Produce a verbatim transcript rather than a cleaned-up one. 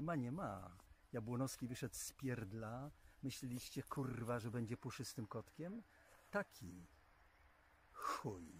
ma, nie ma. Jabłonowski wyszedł z pierdla. Myśleliście, kurwa, że będzie puszystym kotkiem? Taki chuj.